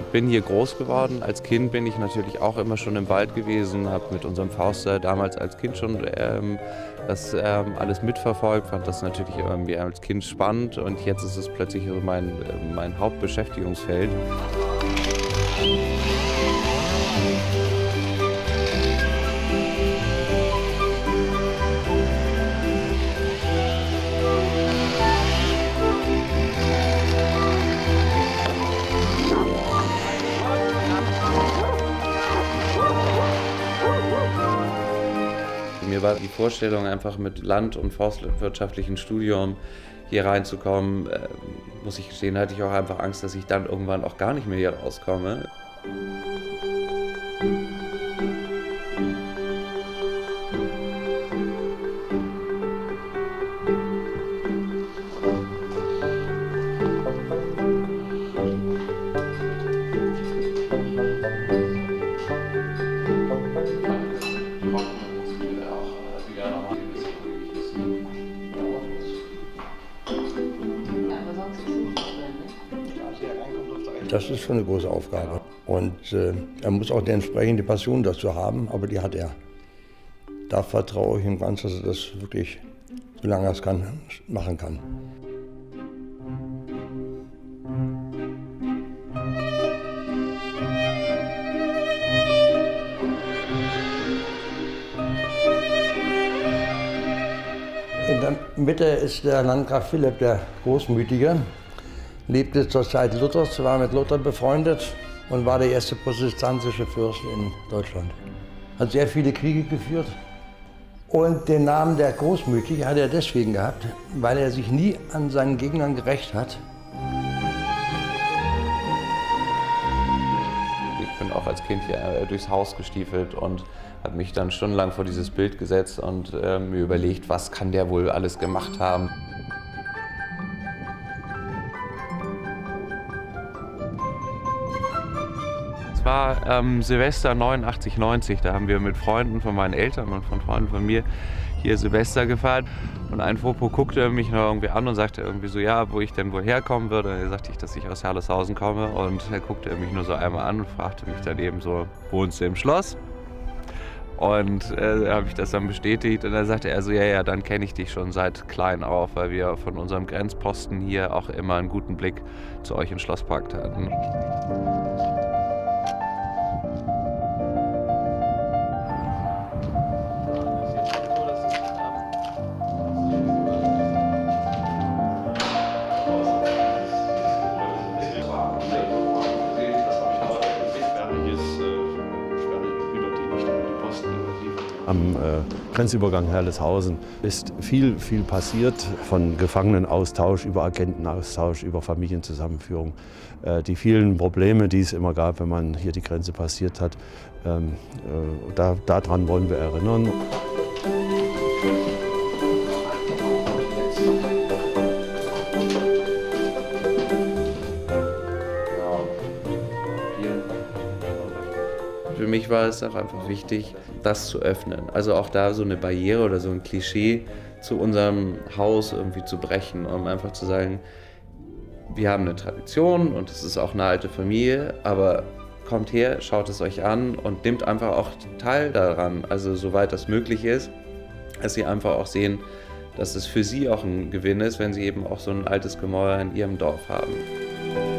bin hier groß geworden. Als Kind bin ich natürlich auch immer schon im Wald gewesen, habe mit unserem Förster damals als Kind schon das alles mitverfolgt, fand das natürlich irgendwie als Kind spannend und jetzt ist es plötzlich so mein Hauptbeschäftigungsfeld. Mir war die Vorstellung, einfach mit land- und forstwirtschaftlichem Studium hier reinzukommen, muss ich gestehen, hatte ich auch einfach Angst, dass ich dann irgendwann auch gar nicht mehr hier rauskomme. Das ist schon eine große Aufgabe und er muss auch die entsprechende Passion dazu haben, aber die hat er. Da vertraue ich ihm ganz, dass er das wirklich, solange er es kann, machen kann. In der Mitte ist der Landgraf Philipp, der Großmütige. Lebte zur Zeit Luthers, war mit Luther befreundet und war der erste protestantische Fürst in Deutschland. Hat sehr viele Kriege geführt und den Namen der Großmütige hat er deswegen gehabt, weil er sich nie an seinen Gegnern gerächt hat. Ich bin auch als Kind hier durchs Haus gestiefelt und habe mich dann stundenlang vor dieses Bild gesetzt und mir überlegt, was kann der wohl alles gemacht haben. Es war Silvester 89, 90, da haben wir mit Freunden von meinen Eltern und von Freunden von mir hier Silvester gefeiert. Und ein Fopo guckte mich noch irgendwie an und sagte irgendwie so, ja, wo ich denn wohl herkommen würde. Und dann sagte ich, dass ich aus Herleshausen komme. Und er guckte mich nur so einmal an und fragte mich dann eben so, wohnst du im Schloss? Und habe ich das dann bestätigt und dann sagte er so, ja, dann kenne ich dich schon seit klein auf, weil wir von unserem Grenzposten hier auch immer einen guten Blick zu euch im Schlosspark hatten. Am Grenzübergang Herleshausen ist viel passiert, von Gefangenenaustausch über Agentenaustausch, über Familienzusammenführung. Die vielen Probleme, die es immer gab, wenn man hier die Grenze passiert hat, daran wollen wir erinnern. Für mich war es auch einfach wichtig, das zu öffnen. Also auch da so eine Barriere oder so ein Klischee zu unserem Haus irgendwie zu brechen, um einfach zu sagen, wir haben eine Tradition und es ist auch eine alte Familie, aber kommt her, schaut es euch an und nehmt einfach auch teil daran, also soweit das möglich ist, dass sie einfach auch sehen, dass es für sie auch ein Gewinn ist, wenn sie eben auch so ein altes Gemäuer in ihrem Dorf haben.